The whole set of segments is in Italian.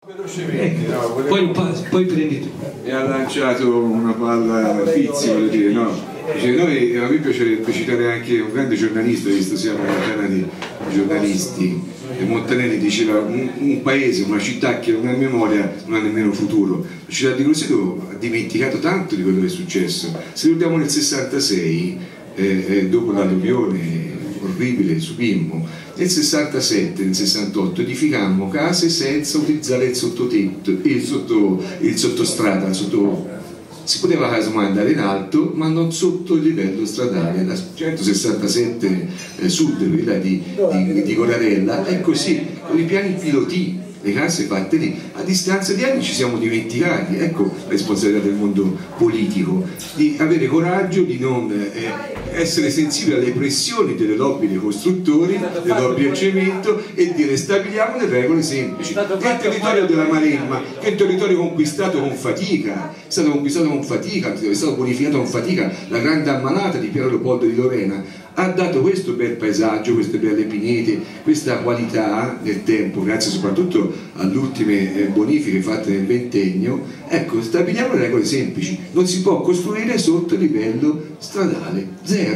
Velocemente, no? Poi prendi tu. E ha lanciato una palla Pizzi, voglio dire, no? Dice, a me piacerebbe citare anche un grande giornalista, visto siamo una cana di giornalisti, e Montanelli diceva un paese, una città che non ha memoria non ha nemmeno futuro. La città di Roseto ha dimenticato tanto di quello che è successo. Se guardiamo nel 66, dopo l'alluvione orribile subimmo, nel 67, nel 68 edificammo case senza utilizzare il sottotetto, il sottostrada, si poteva casomai andare in alto ma non sotto il livello stradale. La 167 sud, quella di Corarella, è così, con i piani piloti, le case fatte lì. A distanza di anni ci siamo dimenticati. Ecco la responsabilità del mondo politico, di avere coraggio, di non essere sensibili alle pressioni delle lobby dei costruttori, delle lobby del cemento, e dire stabiliamo le regole semplici. Che il territorio della Maremma, che è un territorio conquistato con fatica, è stato conquistato con fatica, è stato bonificato con fatica, la grande ammalata di Piero Leopoldo di Lorena ha dato questo bel paesaggio, queste belle pinete, questa qualità nel tempo, grazie soprattutto alle ultime bonifiche fatte nel ventennio. Ecco, stabiliamo le regole semplici: non si può costruire sotto il livello stradale,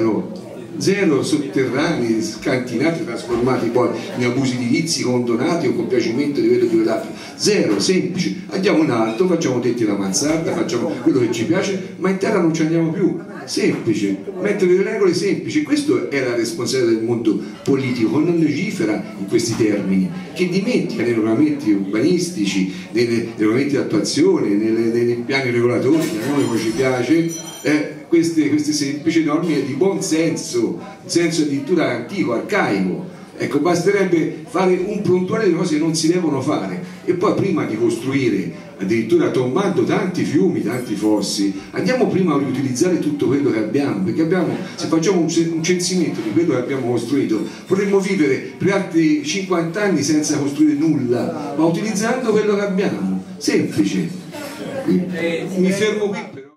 zero sotterranei, scantinati, trasformati poi in abusi edilizi, condonati o compiacimento di livello di Vedaffi. Zero, semplice, andiamo in alto, facciamo tetti da mansarda, facciamo quello che ci piace, ma in terra non ci andiamo più. Semplice, mettere le regole semplici. Questa è la responsabilità del mondo politico, non legifera in questi termini, che dimentica nei regolamenti urbanistici, nei regolamenti di attuazione, nei piani regolatori, come ci piace, queste semplici norme di buon senso, senso addirittura antico, arcaico. Ecco, basterebbe fare un prontuario delle cose che non si devono fare, e poi prima di costruire, addirittura tombando tanti fiumi, tanti fossi, andiamo prima a riutilizzare tutto quello che abbiamo, perché se facciamo un censimento di quello che abbiamo costruito, potremmo vivere per altri 50 anni senza costruire nulla, ma utilizzando quello che abbiamo. Semplice. Mi fermo qui.